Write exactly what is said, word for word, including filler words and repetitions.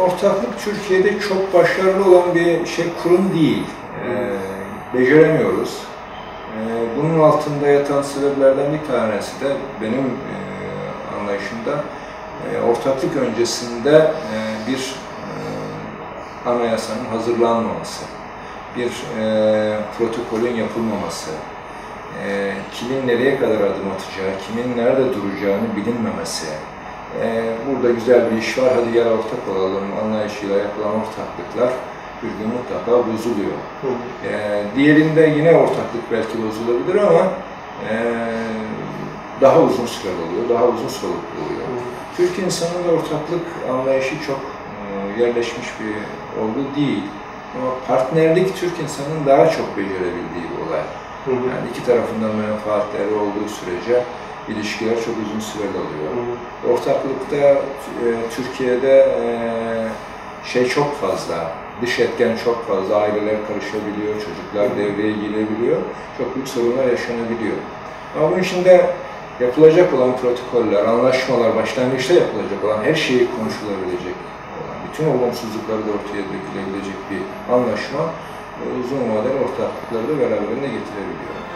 ortaklık Türkiye'de çok başarılı olan bir şey, kurum değil. E, beceremiyoruz. E, bunun altında yatan sebeplerden bir tanesi de benim e, anlayışımda e, ortaklık öncesinde e, bir e, anayasanın hazırlanmaması, bir e, protokolün yapılmaması, e, kimin nereye kadar adım atacağı, kimin nerede duracağını bilinmemesi. E, burada güzel bir iş var, hadi gel ortak olalım anlayışıyla yapılan ortaklıklar bir gün mutlaka bozuluyor. Hı. E, diğerinde yine ortaklık belki bozulabilir ama e, daha uzun süreli oluyor, daha uzun soluklu oluyor. Hı. Türk insanının ortaklık anlayışı çok e, yerleşmiş bir olgu değil. Ama partnerlik Türk insanının daha çok becerebildiği bir olay. Hı hı. Yani iki tarafından menfaatleri olduğu sürece ilişkiler çok uzun süreli oluyor. Hı hı. Ortaklıkta e, Türkiye'de e, şey çok fazla, dış etken çok fazla, aileler karışabiliyor, çocuklar devreye girebiliyor, çok büyük sorunlar yaşanabiliyor. Ama bunun içinde yapılacak olan protokoller, anlaşmalar, başlangıçta yapılacak olan her şeyi konuşulabilecek olan, bütün olumsuzlukları da ortaya dökülebilecek bir anlaşma uzun vadeli ortaklıkları da beraberinde getirebiliyor.